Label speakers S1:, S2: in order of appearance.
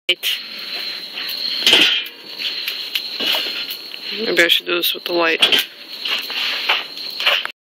S1: Maybe I should do this with the light.